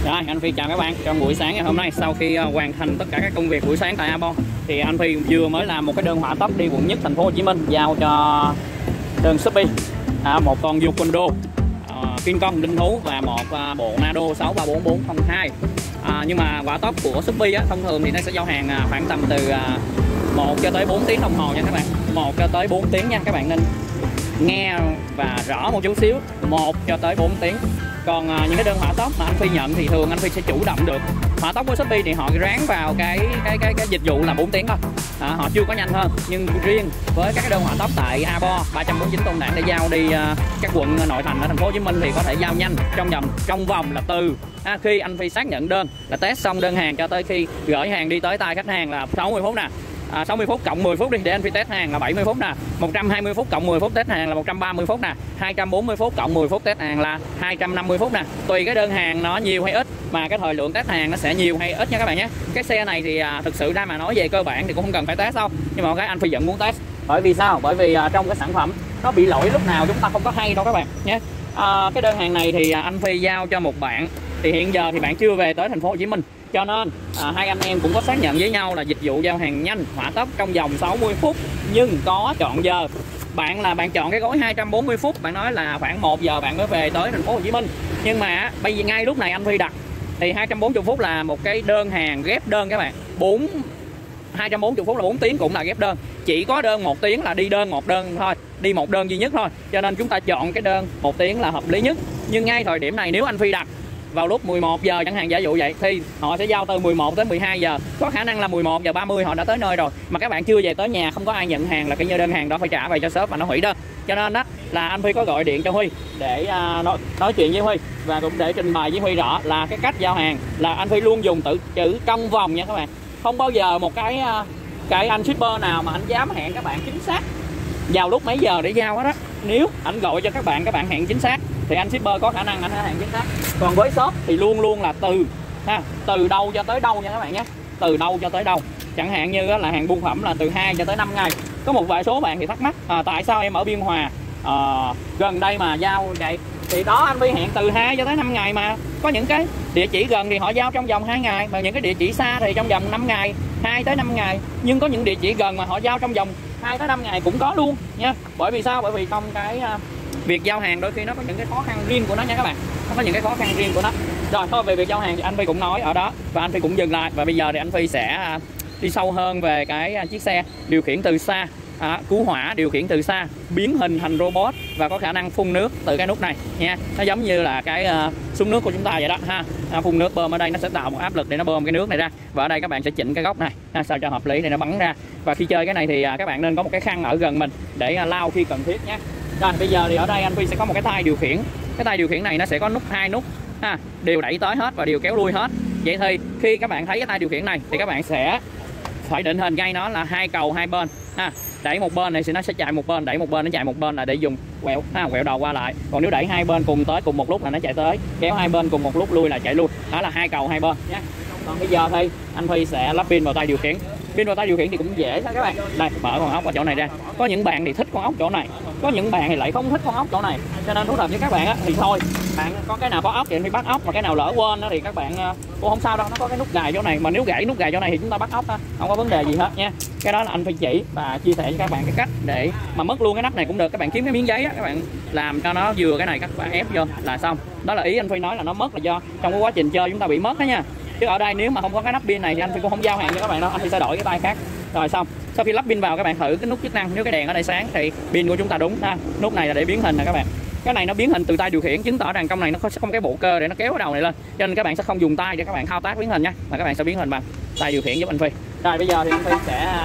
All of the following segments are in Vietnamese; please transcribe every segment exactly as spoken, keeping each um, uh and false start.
Rồi, anh Phi chào các bạn. Trong buổi sáng ngày hôm nay, sau khi hoàn thành tất cả các công việc buổi sáng tại Abon, thì anh Phi vừa mới làm một cái đơn hỏa tốc đi quận nhất thành phố Hồ Chí Minh, giao cho đơn Shopee à, một con Yokondo uh, King Kong linh thú và một uh, bộ Nado sáu ba bốn bốn không hai. À, nhưng mà hỏa tốc của Shopee á, thông thường thì nó sẽ giao hàng uh, khoảng tầm từ uh, một cho tới bốn tiếng đồng hồ nha các bạn. một cho tới bốn tiếng nha các bạn, nên nghe và rõ một chút xíu. một cho tới bốn tiếng. Còn à, những cái đơn hỏa tốc mà anh Phi nhận thì thường anh Phi sẽ chủ động được. Hỏa tốc của Shopee thì họ ráng vào cái cái cái cái dịch vụ là bốn tiếng thôi. À, họ chưa có nhanh hơn. Nhưng riêng với các cái đơn hỏa tốc tại Abon ba trăm bốn mươi chín Tôn Đản để giao đi à, các quận nội thành ở thành phố Hồ Chí Minh thì có thể giao nhanh trong vòng trong vòng là từ à, khi anh Phi xác nhận đơn là test xong đơn hàng cho tới khi gửi hàng đi tới tay khách hàng là sáu mươi phút nè. À, sáu mươi phút cộng mười phút đi để anh Phi test hàng là bảy mươi phút nè, một trăm hai mươi phút cộng mười phút test hàng là một trăm ba mươi phút nè, hai trăm bốn mươi phút cộng mười phút test hàng là hai trăm năm mươi phút nè. Tùy cái đơn hàng nó nhiều hay ít mà cái thời lượng test hàng nó sẽ nhiều hay ít nha các bạn nhé. Cái xe này thì à, thực sự ra mà nói về cơ bản thì cũng không cần phải test đâu, nhưng mà cái anh Phi vẫn muốn test. Bởi vì sao? Bởi vì à, trong cái sản phẩm nó bị lỗi lúc nào chúng ta không có hay đâu các bạn nhé. À, cái đơn hàng này thì à, anh Phi giao cho một bạn, thì hiện giờ thì bạn chưa về tới thành phố Hồ Chí Minh, cho nên à, hai anh em cũng có xác nhận với nhau là dịch vụ giao hàng nhanh hỏa tốc trong vòng sáu mươi phút, nhưng có chọn giờ. Bạn là bạn chọn cái gói hai trăm bốn mươi phút, bạn nói là khoảng một giờ bạn mới về tới thành phố Hồ Chí Minh. Nhưng mà bây giờ ngay lúc này anh Phi đặt thì hai trăm bốn mươi phút là một cái đơn hàng ghép đơn các bạn. bốn hai trăm bốn mươi phút là bốn tiếng cũng là ghép đơn. Chỉ có đơn một tiếng là đi đơn một đơn thôi, đi một đơn duy nhất thôi. Cho nên chúng ta chọn cái đơn một tiếng là hợp lý nhất. Nhưng ngay thời điểm này nếu anh Phi đặt vào lúc mười một giờ chẳng hạn, giả dụ vậy, thì họ sẽ giao từ mười một tới mười hai giờ. Có khả năng là mười một giờ ba mươi họ đã tới nơi rồi mà các bạn chưa về tới nhà, không có ai nhận hàng là cái như đơn hàng đó phải trả về cho shop và nó hủy đơn. Cho nên đó là anh Phi có gọi điện cho Huy để uh, nói, nói chuyện với Huy và cũng để trình bày với Huy rõ là cái cách giao hàng là anh Phi luôn dùng từ chữ trong vòng nha các bạn. Không bao giờ một cái uh, cái anh shipper nào mà anh dám hẹn các bạn chính xác vào lúc mấy giờ để giao hết á. Nếu anh gọi cho các bạn, các bạn hẹn chính xác thì anh shipper có khả năng anh hẹn chính xác. Còn với shop thì luôn luôn là từ ha, từ đâu cho tới đâu nha các bạn nhé. Từ đâu cho tới đâu. Chẳng hạn như là hàng buôn phẩm là từ hai cho tới năm ngày. Có một vài số bạn thì thắc mắc à, tại sao em ở Biên Hòa à, gần đây mà giao vậy. Thì đó, anh Phi hẹn từ hai cho tới năm ngày mà. Có những cái địa chỉ gần thì họ giao trong vòng hai ngày, mà những cái địa chỉ xa thì trong vòng năm ngày, hai tới năm ngày. Nhưng có những địa chỉ gần mà họ giao trong vòng hai tới năm ngày cũng có luôn nha. Bởi vì sao? Bởi vì trong cái uh, việc giao hàng đôi khi nó có những cái khó khăn riêng của nó nha các bạn. Nó có những cái khó khăn riêng của nó. Rồi thôi, về việc giao hàng thì anh Phi cũng nói ở đó và anh Phi cũng dừng lại. Và bây giờ thì anh Phi sẽ uh, đi sâu hơn về cái uh, chiếc xe điều khiển từ xa, à, cứu hỏa điều khiển từ xa, biến hình thành robot và có khả năng phun nước từ cái nút này nha. Nó giống như là cái uh, súng nước của chúng ta vậy đó ha. À, phun nước bơm ở đây nó sẽ tạo một áp lực để nó bơm cái nước này ra, và ở đây các bạn sẽ chỉnh cái góc này ha, sao cho hợp lý để nó bắn ra. Và khi chơi cái này thì uh, các bạn nên có một cái khăn ở gần mình để uh, lau khi cần thiết nhé. Rồi bây giờ thì ở đây anh Phi sẽ có một cái tay điều khiển. Cái tay điều khiển này nó sẽ có nút hai nút ha, đều đẩy tới hết và đều kéo lui hết. Vậy thì khi các bạn thấy cái tay điều khiển này thì các bạn sẽ phải định hình gây nó là hai cầu hai bên ha. Đẩy một bên này thì nó sẽ chạy một bên, đẩy một bên nó chạy một bên là để dùng quẹo ha, quẹo đầu qua lại. Còn nếu đẩy hai bên cùng tới cùng một lúc là nó chạy tới, kéo hai bên cùng một lúc lui là chạy lui. Đó là hai cầu hai bên nhé. Còn bây giờ thì anh Phi sẽ lắp pin vào tay điều khiển. Pin vào tay điều khiển thì cũng dễ thôi các bạn. Đây, mở con ốc ở chỗ này ra. Có những bạn thì thích con ốc chỗ này, có những bạn thì lại không thích con ốc chỗ này. Cho nên thú thật với các bạn á, thì thôi, bạn có cái nào có ốc thì anh Phi bắt ốc, mà cái nào lỡ quên đó thì các bạn cũng không sao đâu, nó có cái nút gài chỗ này, mà nếu gãy nút gài chỗ này thì chúng ta bắt ốc ha, không có vấn đề gì hết nha. Cái đó là anh Phi chỉ và chia sẻ với các bạn cái cách để mà mất luôn cái nắp này cũng được. Các bạn kiếm cái miếng giấy á, các bạn làm cho nó vừa cái này, các bạn ép vô là xong. Đó là ý anh Phi nói là nó mất là do trong cái quá trình chơi chúng ta bị mất đó nha. Chứ ở đây nếu mà không có cái nắp pin này thì anh Phi cũng không giao hàng cho các bạn đâu, anh Phi sẽ đổi cái tay khác. Rồi xong, sau khi lắp pin vào các bạn thử cái nút chức năng, nếu cái đèn ở đây sáng thì pin của chúng ta đúng ha. Nút này là để biến hình nè các bạn. Cái này nó biến hình từ tay điều khiển, chứng tỏ rằng trong này nó không cái bộ cơ để nó kéo cái đầu này lên, cho nên các bạn sẽ không dùng tay để các bạn thao tác biến hình nha, mà các bạn sẽ biến hình bằng tay điều khiển giúp anh Phi. Rồi bây giờ thì anh Phi sẽ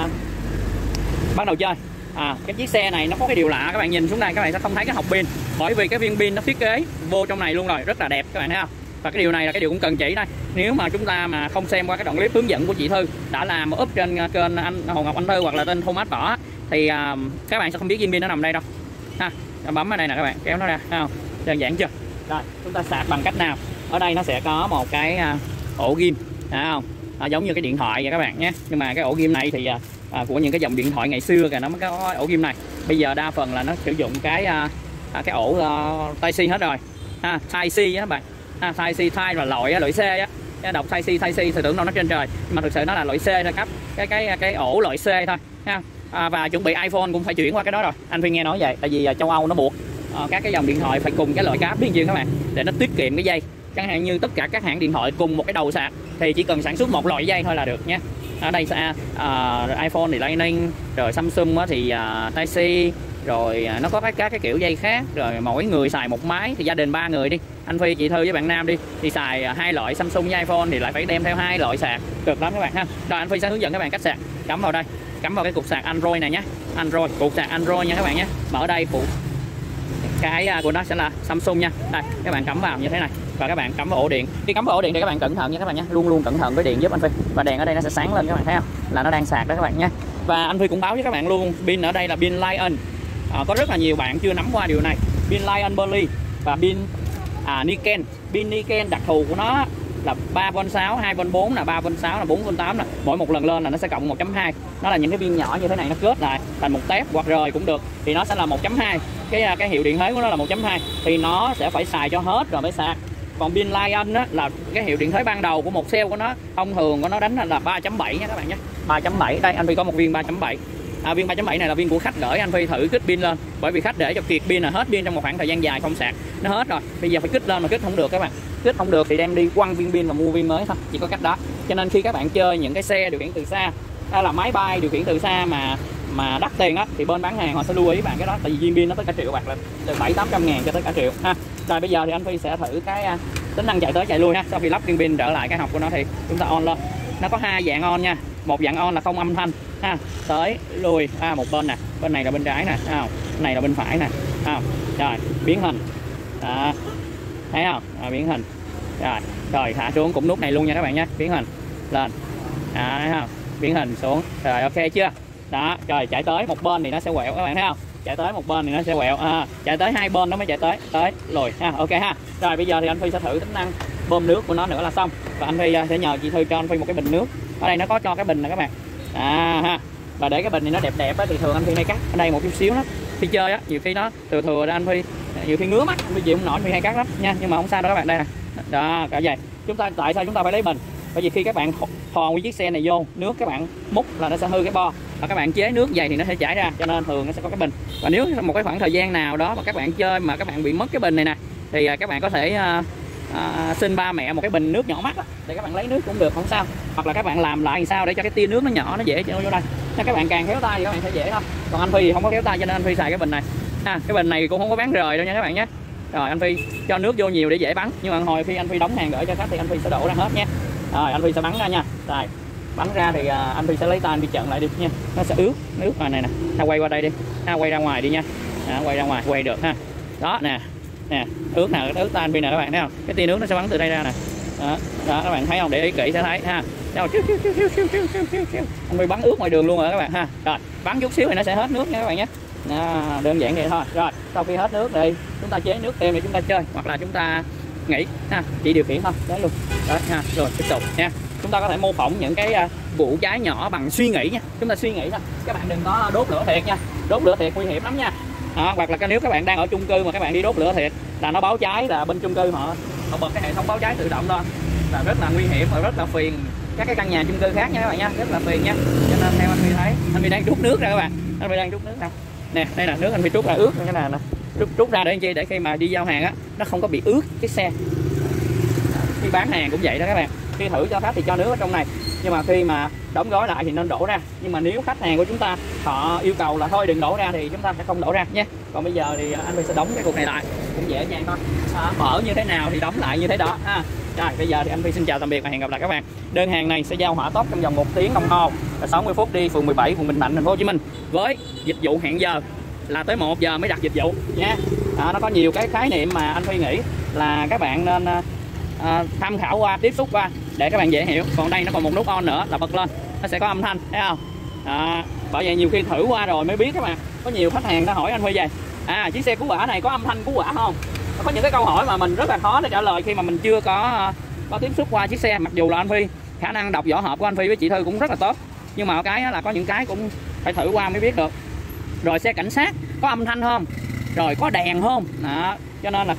bắt đầu chơi. À, cái chiếc xe này nó có cái điều lạ, các bạn nhìn xuống đây các bạn sẽ không thấy cái hộc pin, bởi vì cái viên pin nó thiết kế vô trong này luôn rồi, rất là đẹp các bạn thấy không. Và cái điều này là cái điều cũng cần chỉ đây. Nếu mà chúng ta mà không xem qua cái đoạn clip hướng dẫn của chị Thư đã làm up trên kênh anh Hồ Ngọc Anh Thư hoặc là tên Thomas Võ thì uh, các bạn sẽ không biết viên pin nó nằm đây đâu ha. Bấm ở đây nè các bạn, kéo nó ra thấy không, đơn giản chưa. Rồi chúng ta sạc bằng cách nào? Ở đây nó sẽ có một cái uh, ổ ghim thấy không, à, giống như cái điện thoại vậy các bạn nhé. Nhưng mà cái ổ ghim này thì uh, của những cái dòng điện thoại ngày xưa kìa nó mới có ổ ghim này. Bây giờ đa phần là nó sử dụng cái uh, cái ổ uh, Type C hết rồi ha, Type C á các bạn. à, Type C Type là loại loại C á, đọc Type C Type C thì tưởng đâu nó trên trời, nhưng mà thực sự nó là loại C ra cấp cái cái cái ổ loại C thôi ha. À, và chuẩn bị iPhone cũng phải chuyển qua cái đó rồi, anh Phi nghe nói vậy, tại vì châu Âu nó buộc à, các cái dòng điện thoại phải cùng cái loại cáp bên trên các bạn, để nó tiết kiệm cái dây. Chẳng hạn như tất cả các hãng điện thoại cùng một cái đầu sạc thì chỉ cần sản xuất một loại dây thôi là được nha. Ở đây sẽ uh, iPhone thì Lightning, rồi Samsung thì uh, Type C, rồi uh, nó có các cái kiểu dây khác, rồi mỗi người xài một máy, thì gia đình ba người đi, anh Phi chị Thư với bạn Nam đi thì xài uh, hai loại Samsung với iPhone thì lại phải đem theo hai loại sạc, cực lắm các bạn ha. Rồi anh Phi sẽ hướng dẫn các bạn cách sạc, cắm vào đây, cắm vào cái cục sạc Android này nhé, Android cục sạc Android nha các bạn nhé. Mở đây phụ cái của nó sẽ là Samsung nha, đây các bạn cắm vào như thế này và các bạn cắm vào ổ điện. Khi cắm vào ổ điện thì các bạn cẩn thận nha các bạn nhé, luôn luôn cẩn thận với điện giúp anh Phi. Và đèn ở đây nó sẽ sáng lên các bạn thấy không, là nó đang sạc đó các bạn nhé. Và anh Phi cũng báo với các bạn luôn, pin ở đây là pin Lion. À, có rất là nhiều bạn chưa nắm qua điều này, pin Lion Poly và pin à, Niken. Pin Niken đặc thù của nó là ba vôn sáu, hai vôn bốn, là ba vôn sáu, là bốn vôn tám, là mỗi một lần lên là nó sẽ cộng một chấm hai. Nó là những cái viên nhỏ như thế này, nó kết lại thành một tép hoặc rời cũng được, thì nó sẽ là một chấm hai. Cái cái hiệu điện thế của nó là một chấm hai thì nó sẽ phải xài cho hết rồi mới sạc. Còn pin Lion á, là cái hiệu điện thế ban đầu của một cell của nó, thông thường của nó đánh là ba chấm bảy nha các bạn nhé, ba chấm bảy. Đây anh Phi có một viên ba chấm bảy. À, viên ba chấm bảy này là viên của khách gửi, anh Phi thử kích pin lên, bởi vì khách để cho kiệt pin là hết pin trong một khoảng thời gian dài không sạc, nó hết rồi, bây giờ phải kích lên mà kích không được các bạn, kích không được thì đem đi quăng viên pin và mua viên mới thôi, chỉ có cách đó. Cho nên khi các bạn chơi những cái xe điều khiển từ xa hay là máy bay điều khiển từ xa mà mà đắt tiền á, thì bên bán hàng họ sẽ lưu ý bạn cái đó, tại vì viên pin nó tới cả triệu bạc, là từ bảy tám trăm ngàn cho tới cả triệu ha. Rồi bây giờ thì anh Phi sẽ thử cái uh, tính năng chạy tới chạy lui ha. Sau khi lắp viên pin trở lại cái hộp của nó thì chúng ta on lên, nó có hai dạng on nha. Một dạng on là không âm thanh ha, tới lui à, một bên nè, bên này là bên trái nè, à, này là bên phải nè, à, rồi biến hình à, thấy không, à, biến hình rồi, rồi thả xuống cũng nút này luôn nha các bạn nhé, biến hình lên à, thấy không, biến hình xuống rồi, ok chưa đó. Rồi chạy tới một bên thì nó sẽ quẹo các bạn thấy không, chạy tới một bên thì nó sẽ quẹo à, chạy tới hai bên nó mới chạy tới tới lùi ha, ok ha. Rồi bây giờ thì anh Phi sẽ thử tính năng bơm nước của nó nữa là xong, và anh Phi sẽ nhờ chị Thư cho anh Phi một cái bình nước. Ở đây nó có cho cái bình này các bạn à ha, và để cái bình này nó đẹp đẹp á, thì thường anh Phi hay cắt ở đây một chút xíu đó. Khi chơi á, nhiều khi nó thừa thừa ra anh Phi, nhiều khi ngứa mắt anh Phi chịu không nổi, anh Phi hay cắt lắm nha, nhưng mà không sao đâu các bạn. Đây nè, đó cả vậy. Chúng ta tại sao chúng ta phải lấy bình? Bởi vì khi các bạn thò cái chiếc xe này vô nước, các bạn múc là nó sẽ hư cái bo, và các bạn chế nước dày thì nó sẽ chảy ra, cho nên thường nó sẽ có cái bình. Và nếu một cái khoảng thời gian nào đó mà các bạn chơi mà các bạn bị mất cái bình này nè, thì các bạn có thể uh, À, xin ba mẹ một cái bình nước nhỏ mắt đó, để các bạn lấy nước cũng được, không sao. Hoặc là các bạn làm lại sao để cho cái tia nước nó nhỏ, nó dễ cho vô đây. Nên các bạn càng khéo tay thì các bạn sẽ dễ thôi. Còn anh Phi thì không có khéo tay cho nên anh Phi xài cái bình này à, cái bình này cũng không có bán rời đâu nha các bạn nhé. Rồi anh Phi cho nước vô nhiều để dễ bắn, nhưng mà hồi khi anh Phi đóng hàng gửi cho khách thì anh Phi sẽ đổ ra hết nha. Rồi anh Phi sẽ bắn ra nha. Rồi bắn ra thì à, anh Phi sẽ lấy tay anh Phi chặn lại đi nha, nó sẽ ướt nước này này nè. Ta quay qua đây đi, ta quay ra ngoài đi nha, à, quay ra ngoài quay được ha. Đó nè, nè ướt nè, ướt tay anh Phi nè các bạn thấy không, cái tia nước nó sẽ bắn từ đây ra nè. Đó, đó các bạn thấy không, để ý kỹ sẽ thấy ha. Đâu, chiu, chiu, chiu, chiu, chiu, chiu, chiu, chiu. Anh Phi bắn ướt ngoài đường luôn rồi các bạn ha. Rồi bắn chút xíu thì nó sẽ hết nước nha các bạn nhé. Đó, đơn giản vậy thôi. Rồi sau khi hết nước thì chúng ta chế nước thêm để chúng ta chơi, hoặc là chúng ta nghỉ ha, chỉ điều khiển thôi đấy luôn. Đó ha, rồi tiếp tục nha. Chúng ta có thể mô phỏng những cái uh, vụ cháy nhỏ bằng suy nghĩ nha. Chúng ta suy nghĩ thôi, các bạn đừng có đốt lửa thiệt nha, đốt lửa thiệt nguy hiểm lắm nha. Đó, hoặc là cái nếu các bạn đang ở chung cư mà các bạn đi đốt lửa thiệt là nó báo cháy, là bên chung cư họ họ bật cái hệ thống báo cháy tự động thôi, là rất là nguy hiểm và rất là phiền các cái căn nhà chung cư khác nha các bạn nha, rất là phiền nha. Cho nên theo anh Phi thấy, anh Phi đang trút nước ra các bạn, anh Phi đang trút nước ra nè, đây là nước anh Phi trút ra ướt như thế nào nè, trút, trút ra để làm chi, để khi mà đi giao hàng á nó không có bị ướt cái xe. Khi bán hàng cũng vậy đó các bạn, khi thử cho khách thì cho nước ở trong này, nhưng mà khi mà đóng gói lại thì nên đổ ra. Nhưng mà nếu khách hàng của chúng ta họ yêu cầu là thôi đừng đổ ra thì chúng ta sẽ không đổ ra nhé. Còn bây giờ thì anh Phi sẽ đóng cái cục này lại, cũng dễ dàng thôi, à, mở như thế nào thì đóng lại như thế đó ha. Rồi bây giờ thì anh Phi xin chào tạm biệt và hẹn gặp lại các bạn. Đơn hàng này sẽ giao hỏa tốc trong vòng một tiếng đồng hồ và sáu mươi phút đi phường mười bảy, quận Bình Thạnh, thành phố Hồ Chí Minh, với dịch vụ hẹn giờ là tới một giờ mới đặt dịch vụ nha. À, nó có nhiều cái khái niệm mà anh Phi nghĩ là các bạn nên à, tham khảo qua, tiếp xúc qua để các bạn dễ hiểu. Còn đây nó còn một nút on nữa là bật lên, nó sẽ có âm thanh, thấy không? À, bởi vậy nhiều khi thử qua rồi mới biết các bạn. Có nhiều khách hàng đã hỏi anh Phi vậy, à chiếc xe cứu hỏa này có âm thanh cứu hỏa không? Có những cái câu hỏi mà mình rất là khó để trả lời khi mà mình chưa có có tiếp xúc qua chiếc xe. Mặc dù là anh Phi khả năng đọc vỏ hộp của anh Phi với chị Thư cũng rất là tốt, nhưng mà cái là có những cái cũng phải thử qua mới biết được. Rồi xe cảnh sát có âm thanh không, rồi có đèn không đó. Cho nên là khi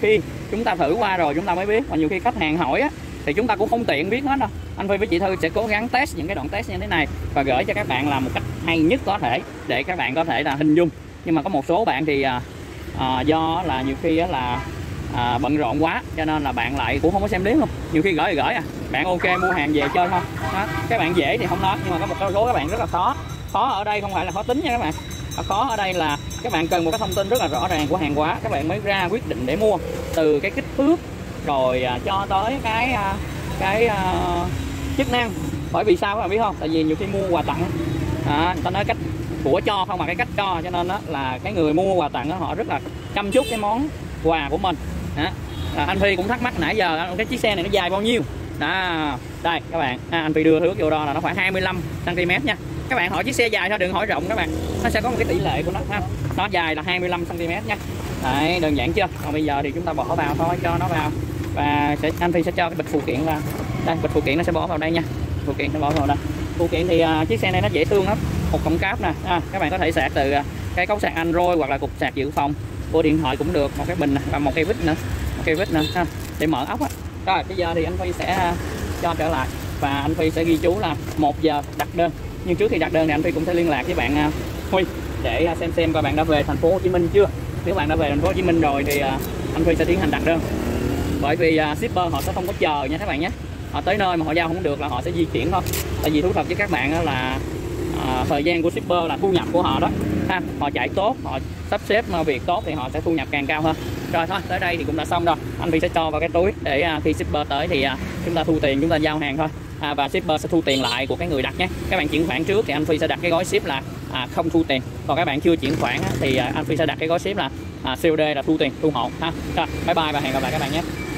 chúng ta thử qua rồi chúng ta mới biết, và nhiều khi khách hàng hỏi á thì chúng ta cũng không tiện biết hết đâu. Anh Phi với chị Thư sẽ cố gắng test những cái đoạn test như thế này và gửi cho các bạn làm một cách hay nhất có thể để các bạn có thể là hình dung. Nhưng mà có một số bạn thì à, à, do là nhiều khi là à, bận rộn quá cho nên là bạn lại cũng không có xem clip luôn, nhiều khi gửi thì gửi à, bạn ok mua hàng về chơi thôi đó. Các bạn dễ thì không nói, nhưng mà có một số các bạn rất là khó. Khó ở đây không phải là khó tính nha các bạn, khó ở đây là các bạn cần một cái thông tin rất là rõ ràng của hàng hóa các bạn mới ra quyết định để mua, từ cái kích thước rồi à, cho tới cái à, cái à, chức năng. Bởi vì sao các bạn biết không? Tại vì nhiều khi mua quà tặng à, người ta nói cách của cho không mà cái cách cho, cho nên đó là cái người mua quà tặng đó, họ rất là chăm chút cái món quà của mình đó. À, anh Phi cũng thắc mắc nãy giờ cái chiếc xe này nó dài bao nhiêu đó. Đây các bạn à, anh Phi đưa thước vô đo là nó khoảng hai mươi lăm xăng ti mét nha. Các bạn hỏi chiếc xe dài thôi, đừng hỏi rộng các bạn, nó sẽ có một cái tỷ lệ của nó ha. Nó dài là hai mươi lăm xăng ti mét nha. Đấy, đơn giản chưa? Còn bây giờ thì chúng ta bỏ vào thôi, cho nó vào và sẽ anh Phi sẽ cho cái bịch phụ kiện vào đây. Bịch phụ kiện nó sẽ bỏ vào đây nha, phụ kiện nó bỏ vào đây. Phụ kiện thì uh, chiếc xe này nó dễ thương lắm, một cổng cáp nè à, các bạn có thể sạc từ uh, cái cốc sạc Android hoặc là cục sạc dự phòng của điện thoại cũng được, một cái bình và một cây vít nữa, một cây vít nữa ha, để mở ốc á. Rồi bây giờ thì anh Phi sẽ uh, cho trở lại và anh Phi sẽ ghi chú là một giờ đặt đơn. Nhưng trước khi đặt đơn thì anh Phi cũng sẽ liên lạc với bạn uh, Huy để uh, xem xem coi bạn đã về thành phố Hồ Chí Minh chưa. Nếu bạn đã về thành phố Hồ Chí Minh rồi thì uh, anh Phi sẽ tiến hành đặt đơn. Bởi vì uh, shipper họ sẽ không có chờ nha các bạn nhé. Họ tới nơi mà họ giao không được là họ sẽ di chuyển thôi. Tại vì thú thật với các bạn là uh, thời gian của shipper là thu nhập của họ đó ha. Họ chạy tốt, họ sắp xếp việc tốt thì họ sẽ thu nhập càng cao hơn. Rồi thôi, tới đây thì cũng đã xong rồi. Anh Phi sẽ cho vào cái túi để uh, khi shipper tới thì uh, chúng ta thu tiền, chúng ta giao hàng thôi. À, và shipper sẽ thu tiền lại của cái người đặt nhé. Các bạn chuyển khoản trước thì anh Phi sẽ đặt cái gói ship là à, không thu tiền. Còn các bạn chưa chuyển khoản á, thì à, anh Phi sẽ đặt cái gói ship là à, xê ô đê là thu tiền, thu hộ ha. Rồi, bye bye và hẹn gặp lại các bạn nhé.